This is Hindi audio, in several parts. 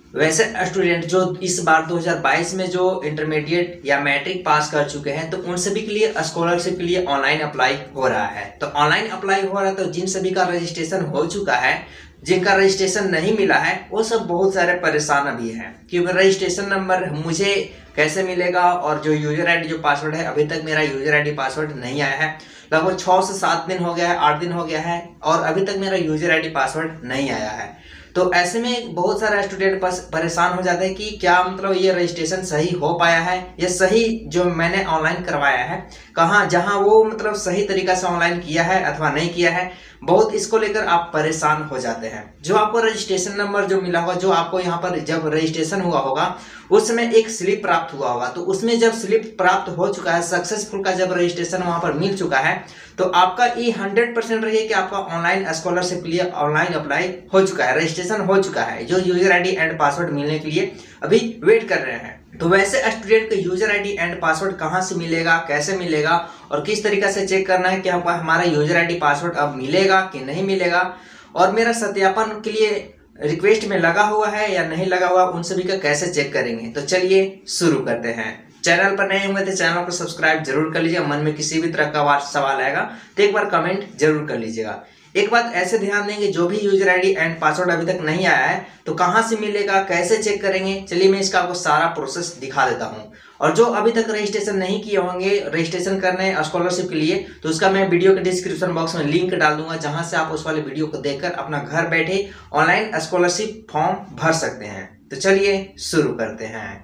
वैसे स्टूडेंट जो इस बार 2022 में जो इंटरमीडिएट या मैट्रिक पास कर चुके हैं, तो उन सभी के लिए स्कॉलरशिप के लिए ऑनलाइन अप्लाई हो रहा है। तो ऑनलाइन अप्लाई हो रहा है, तो जिन सभी का रजिस्ट्रेशन हो चुका है, जिनका रजिस्ट्रेशन नहीं मिला है, वो सब बहुत सारे परेशान अभी हैं कि रजिस्ट्रेशन नंबर मुझे कैसे मिलेगा, और जो यूजर आईडी जो पासवर्ड है, अभी तक मेरा यूजर आईडी पासवर्ड नहीं आया है। लगभग 6 से 7 दिन हो गया है, 8 दिन हो गया है, और अभी तक मेरा यूजर आईडी पासवर्ड नहीं आया है। तो ऐसे में बहुत सारा स्टूडेंट परेशान हो जाता है कि क्या मतलब ये रजिस्ट्रेशन सही हो पाया है, या सही जो मैंने ऑनलाइन करवाया है कहाँ, जहां वो मतलब सही तरीका से ऑनलाइन किया है अथवा नहीं किया है। बहुत इसको लेकर आप परेशान हो जाते हैं। जो आपको रजिस्ट्रेशन नंबर जो मिला होगा, जो आपको यहाँ पर जब रजिस्ट्रेशन हुआ होगा उस समय एक स्लिप प्राप्त हुआ होगा, तो उसमें जब स्लिप प्राप्त हो चुका है, सक्सेसफुल का जब रजिस्ट्रेशन वहां पर मिल चुका है, तो आपका ये 100% रही कि आपका ऑनलाइन स्कॉलरशिप के लिए ऑनलाइन अप्लाई हो चुका है, रजिस्ट्रेशन हो चुका है। जो यूजर आईडी एंड पासवर्ड मिलने के लिए अभी वेट कर रहे हैं। तो वैसे स्टूडेंट को यूजर आईडी एंड पासवर्ड कहाँ से मिलेगा, कैसे मिलेगा, और किस तरीके से चेक करना है कि हमको हमारा यूजर आईडी पासवर्ड अब मिलेगा कि नहीं मिलेगा, और मेरा सत्यापन के लिए रिक्वेस्ट में लगा हुआ है या नहीं लगा हुआ, उन सभी का कैसे चेक करेंगे। तो चलिए शुरू करते हैं। चैनल पर नए होंगे तो चैनल को सब्सक्राइब जरूर कर लीजिएगा। मन में किसी भी तरह का सवाल आएगा तो एक बार कमेंट जरूर कर लीजिएगा। एक बात ऐसे ध्यान देंगे, जो भी यूजर आईडी एंड पासवर्ड अभी तक नहीं आया है तो कहां से मिलेगा, कैसे चेक करेंगे, चलिए मैं इसका आपको सारा प्रोसेस दिखा देता हूं। और जो अभी तक रजिस्ट्रेशन नहीं किए होंगे रजिस्ट्रेशन करने स्कॉलरशिप के लिए, तो उसका मैं वीडियो के डिस्क्रिप्शन बॉक्स में लिंक डाल दूंगा, जहां से आप उस वाले वीडियो को देखकर अपना घर बैठे ऑनलाइन स्कॉलरशिप फॉर्म भर सकते हैं। तो चलिए शुरू करते हैं।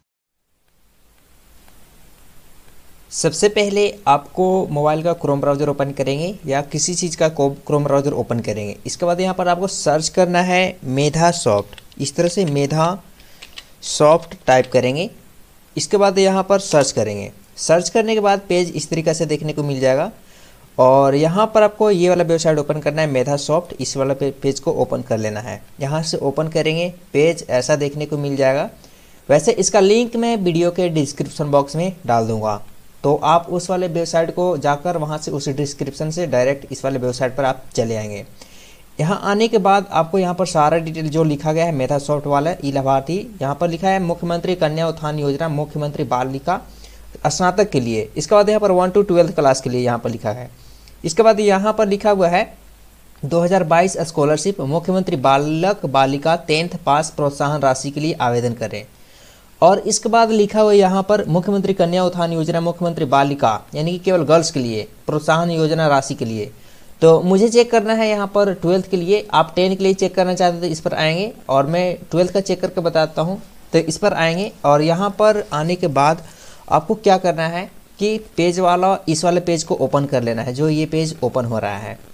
सबसे पहले आपको मोबाइल का क्रोम ब्राउज़र ओपन करेंगे या किसी चीज़ का क्रोम ब्राउज़र ओपन करेंगे। इसके बाद यहाँ पर आपको सर्च करना है मेधा सॉफ्ट। इस तरह से मेधा सॉफ्ट टाइप करेंगे। इसके बाद यहाँ पर सर्च करेंगे। सर्च करने के बाद पेज इस तरीक़े से देखने को मिल जाएगा, और यहाँ पर आपको ये वाला वेबसाइट ओपन करना है मेधा सॉफ्ट। इस वाला पेज को ओपन कर लेना है। यहाँ से ओपन करेंगे, पेज ऐसा देखने को मिल जाएगा। वैसे इसका लिंक मैं वीडियो के डिस्क्रिप्शन बॉक्स में डाल दूँगा, तो आप उस वाले वेबसाइट को जाकर वहाँ से उस डिस्क्रिप्शन से डायरेक्ट इस वाले वेबसाइट पर आप चले आएंगे। यहाँ आने के बाद आपको यहाँ पर सारा डिटेल जो लिखा गया है मेधा सॉफ्ट वाला ई लाभार्थी, यहाँ पर लिखा है मुख्यमंत्री कन्या उत्थान योजना, मुख्यमंत्री बालिका स्नातक के लिए। इसके बाद यहाँ पर 1 to 12 क्लास के लिए यहाँ पर लिखा है। इसके बाद यहाँ पर लिखा हुआ है 2022 स्कॉलरशिप, मुख्यमंत्री बालक बालिका 10th पास प्रोत्साहन राशि के लिए आवेदन करें। और इसके बाद लिखा हुआ यहाँ पर मुख्यमंत्री कन्या उत्थान योजना, मुख्यमंत्री बालिका यानी कि केवल गर्ल्स के लिए प्रोत्साहन योजना राशि के लिए। तो मुझे चेक करना है यहाँ पर 12th के लिए। आप 10 के लिए चेक करना चाहते तो इस पर आएंगे, और मैं 12th का चेक करके बताता हूँ। तो इस पर आएंगे, और यहाँ पर आने के बाद आपको क्या करना है कि पेज वाला इस वाले पेज को ओपन कर लेना है, जो ये पेज ओपन हो रहा है।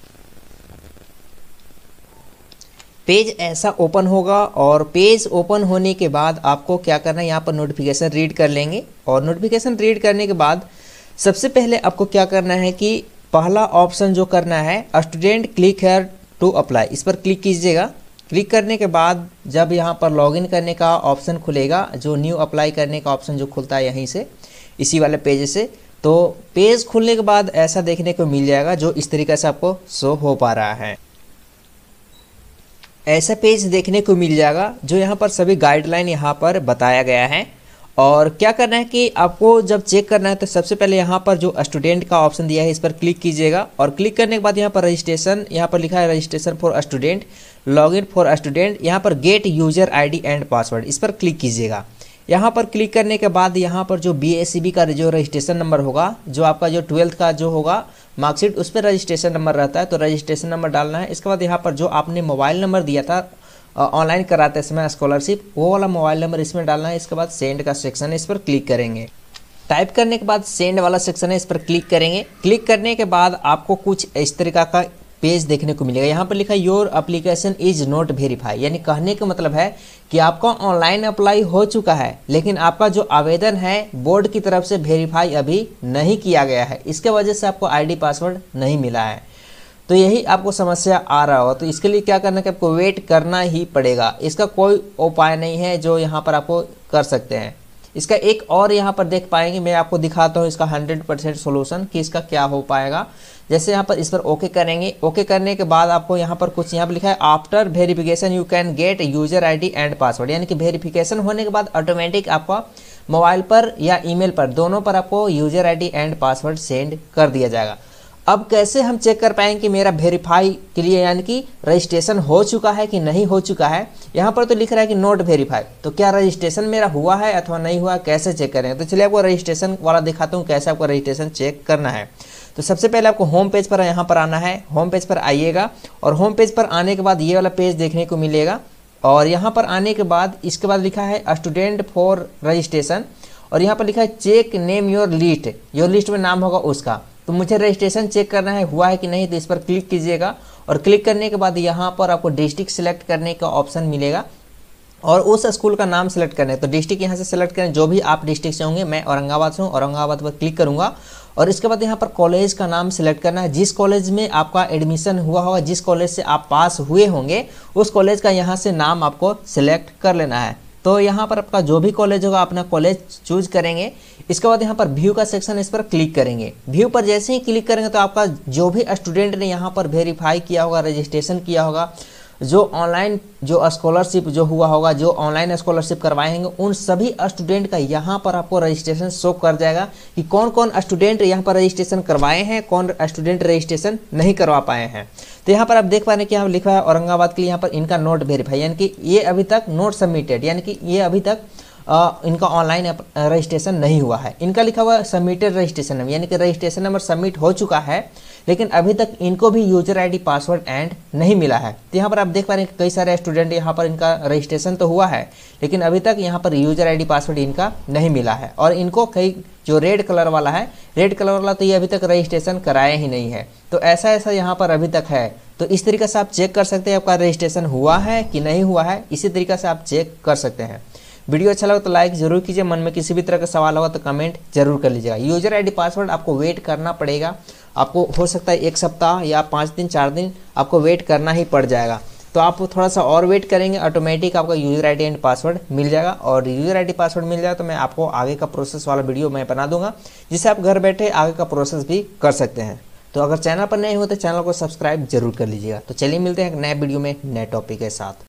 पेज ऐसा ओपन होगा, और पेज ओपन होने के बाद आपको क्या करना है, यहाँ पर नोटिफिकेशन रीड कर लेंगे। और नोटिफिकेशन रीड करने के बाद सबसे पहले आपको क्या करना है कि पहला ऑप्शन जो करना है student click here to apply, इस पर क्लिक कीजिएगा। क्लिक करने के बाद जब यहाँ पर लॉगिन करने का ऑप्शन खुलेगा, जो न्यू अप्लाई करने का ऑप्शन जो खुलता है यहीं से, इसी वाले पेज से, तो पेज खुलने के बाद ऐसा देखने को मिल जाएगा, जो इस तरीके से आपको शो हो पा रहा है। ऐसा पेज देखने को मिल जाएगा, जो यहाँ पर सभी गाइडलाइन यहाँ पर बताया गया है। और क्या करना है कि आपको जब चेक करना है तो सबसे पहले यहाँ पर जो स्टूडेंट का ऑप्शन दिया है इस पर क्लिक कीजिएगा। और क्लिक करने के बाद यहाँ पर रजिस्ट्रेशन, यहाँ पर लिखा है registration for student, login for student, यहाँ पर get user ID and password, इस पर क्लिक कीजिएगा। यहाँ पर क्लिक करने के बाद यहाँ पर जो BSCB का जो रजिस्ट्रेशन नंबर होगा, जो आपका जो 12th का जो होगा मार्कशीट, उस पर रजिस्ट्रेशन नंबर रहता है, तो रजिस्ट्रेशन नंबर डालना है। इसके बाद यहाँ पर जो आपने मोबाइल नंबर दिया था ऑनलाइन कराते समय स्कॉलरशिप, वो वाला मोबाइल नंबर इसमें डालना है। इसके बाद सेंड का सेक्शन है, इस पर क्लिक करेंगे। टाइप करने के बाद सेंड वाला सेक्शन है, इस पर क्लिक करेंगे। क्लिक करने के बाद आपको कुछ इस तरीका का पेज देखने को मिलेगा। यहाँ पर लिखा है your application is not verify, यानी कहने का मतलब है कि आपका ऑनलाइन अप्लाई हो चुका है, लेकिन आपका जो आवेदन है बोर्ड की तरफ से वेरीफाई अभी नहीं किया गया है। इसके वजह से आपको आईडी पासवर्ड नहीं मिला है। तो यही आपको समस्या आ रहा हो, तो इसके लिए क्या करना है कि आपको वेट करना ही पड़ेगा। इसका कोई उपाय नहीं है जो यहाँ पर आपको कर सकते हैं। इसका एक और यहाँ पर देख पाएंगे, मैं आपको दिखाता हूँ इसका 100% सोल्यूशन कि इसका क्या हो पाएगा। जैसे यहाँ पर इस पर ओके करेंगे। ओके करने के बाद आपको यहाँ पर कुछ यहाँ पर लिखा है after verification you can get user ID and password, यानी कि वेरिफिकेशन होने के बाद ऑटोमेटिक आपका मोबाइल पर या ईमेल पर दोनों पर आपको user ID and password send कर दिया जाएगा। अब कैसे हम चेक कर पाएंगे कि मेरा वेरीफाई के लिए यानी कि रजिस्ट्रेशन हो चुका है कि नहीं हो चुका है। यहाँ पर तो लिख रहा है कि नोट वेरीफाई, तो क्या रजिस्ट्रेशन मेरा हुआ है अथवा नहीं हुआ, कैसे चेक करेंगे। तो चलिए आपको रजिस्ट्रेशन वाला दिखाता हूँ कैसे आपको रजिस्ट्रेशन चेक करना है। तो सबसे पहले आपको होम पेज पर यहाँ पर आना है। होम पेज पर आइएगा और होम पेज पर आने के बाद ये वाला पेज देखने को मिलेगा और यहाँ पर आने के बाद इसके बाद लिखा है स्टूडेंट फॉर रजिस्ट्रेशन और यहाँ पर लिखा है चेक नेम योर लिस्ट में नाम होगा उसका। तो मुझे रजिस्ट्रेशन चेक करना है हुआ है कि नहीं, तो इस पर क्लिक कीजिएगा और क्लिक करने के बाद यहाँ पर आपको डिस्ट्रिक्ट सेलेक्ट करने का ऑप्शन मिलेगा और उस स्कूल का नाम सेलेक्ट करना है। तो डिस्ट्रिक्ट यहाँ से सेलेक्ट करें, जो भी आप डिस्ट्रिक्ट से होंगे। मैं औरंगाबाद से हूँ, औरंगाबाद पर क्लिक करूँगा और इसके बाद यहाँ पर कॉलेज का नाम सेलेक्ट करना है। जिस कॉलेज में आपका एडमिशन हुआ होगा, जिस कॉलेज से आप पास हुए होंगे, उस कॉलेज का यहाँ से नाम आपको सिलेक्ट कर लेना है। तो यहाँ पर आपका जो भी कॉलेज होगा अपना कॉलेज चूज करेंगे। इसके बाद यहाँ पर व्यू का सेक्शन, इस पर क्लिक करेंगे। व्यू पर जैसे ही क्लिक करेंगे तो आपका जो भी स्टूडेंट ने यहाँ पर वेरीफाई किया होगा, रजिस्ट्रेशन किया होगा, जो ऑनलाइन जो स्कॉलरशिप जो हुआ होगा, जो ऑनलाइन स्कॉलरशिप करवाए होंगे, उन सभी स्टूडेंट का यहाँ पर आपको रजिस्ट्रेशन शो कर जाएगा कि कौन कौन स्टूडेंट यहाँ पर रजिस्ट्रेशन करवाए हैं, कौन स्टूडेंट रजिस्ट्रेशन नहीं करवा पाए हैं। तो यहाँ पर आप देख पा रहे हैं कि यहाँ लिखा है औरंगाबाद के लिए यहाँ पर इनका नोट वेरीफाई, यानी कि ये अभी तक नोट सबमिटेड, यानी कि ये अभी तक इनका ऑनलाइन रजिस्ट्रेशन नहीं हुआ है। इनका लिखा हुआ सबमिटेड रजिस्ट्रेशन नंबर, यानी कि रजिस्ट्रेशन नंबर सबमिट हो चुका है, लेकिन अभी तक इनको भी यूजर आईडी पासवर्ड एंड नहीं मिला है। तो यहाँ पर आप देख पा रहे हैं कई सारे स्टूडेंट यहाँ पर इनका रजिस्ट्रेशन तो हुआ है, लेकिन अभी तक यहाँ पर यूजर आईडी पासवर्ड इनका नहीं मिला है। और इनको कई जो रेड कलर वाला है, रेड कलर वाला तो ये अभी तक रजिस्ट्रेशन कराया ही नहीं है। तो ऐसा यहाँ पर अभी तक है। तो इस तरीके से आप चेक कर सकते हैं आपका रजिस्ट्रेशन हुआ है कि नहीं हुआ है। इसी तरीके से आप चेक कर सकते हैं। वीडियो अच्छा लगा तो लाइक जरूर कीजिए। मन में किसी भी तरह का सवाल होगा तो कमेंट जरूर कर लीजिएगा। यूजर आईडी पासवर्ड आपको वेट करना पड़ेगा, आपको हो सकता है 1 सप्ताह या 5 दिन 4 दिन आपको वेट करना ही पड़ जाएगा। तो आप थोड़ा सा और वेट करेंगे, ऑटोमेटिक आपका यूजर आईडी एंड पासवर्ड मिल जाएगा। और यूजर आईडी पासवर्ड मिल जाएगा तो मैं आपको आगे का प्रोसेस वाला वीडियो मैं बना दूंगा, जिससे आप घर बैठे आगे का प्रोसेस भी कर सकते हैं। तो अगर चैनल पर नए हो तो चैनल को सब्सक्राइब जरूर कर लीजिएगा। तो चलिए मिलते हैं एक नए वीडियो में नए टॉपिक के साथ।